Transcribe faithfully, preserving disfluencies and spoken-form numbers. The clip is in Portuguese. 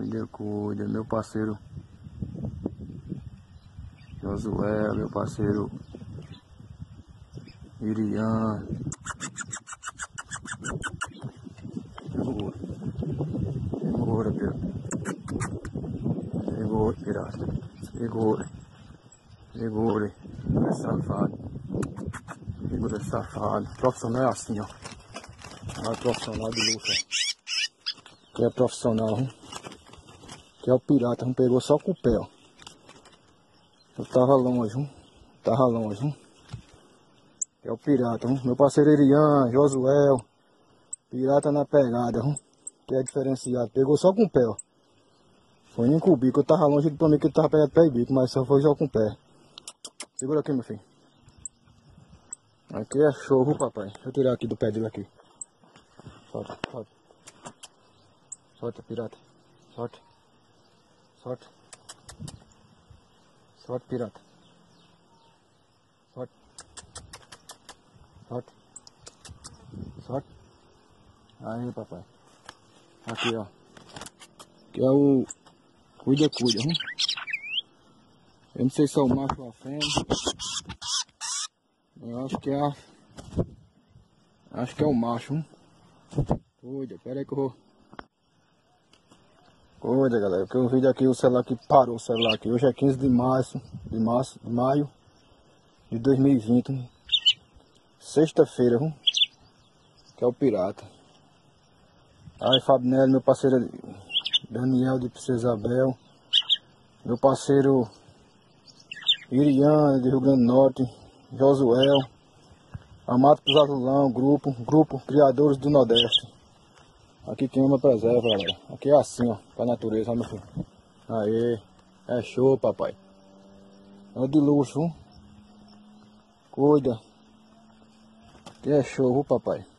Cuida, cuida, meu parceiro Josué, meu parceiro Irian. Segura, segura, pirata. Segura, pirata. Segura, segura, segura, safado. Segura, safado. Profissional é assim, ó. Não é profissional de luxo, ó. Que é profissional, hein? Que é o pirata, não pegou só com o pé, ó. Eu tava longe, hein? Tava longe, hein? Que é o pirata, hein? Meu parceiro Irian, Josué. Pirata na pegada, hein? Que é diferenciado. Pegou só com o pé, ó. Foi nem com o bico. Eu tava longe pra mim que ele tava pegando pé e bico, mas só foi só com o pé. Segura aqui, meu filho. Aqui é show, viu, papai? Deixa eu tirar aqui do pé dele aqui. Solta, solta. Solta, pirata. Solta. Solta. Solta, pirata. Solta. Solta. Solta. Aí, papai. Aqui, ó. Que é o cuida, cuida, hein? Eu não sei se é o macho ou a fêmea. Eu acho que é a... Acho que é o macho, hein? Cuida, pera aí que eu vou... Cuida, galera, porque o vídeo aqui, o celular aqui parou, o celular aqui. Hoje é quinze de março, de março, de maio de dois mil e vinte. Hein? Sexta-feira, hein? Que é o pirata. Aí, Fabinelli, meu parceiro Daniel de Princesa Isabel. Meu parceiro Irian de Rio Grande do Norte. Josué. Amado pros Azulão, grupo, grupo Criadores do Nordeste. Aqui quem ama preserva, galera. Aqui é assim, ó, pra natureza, ó, meu filho. Aê, é show, papai. É de luxo, hein? Cuida. Aqui é show, viu, papai.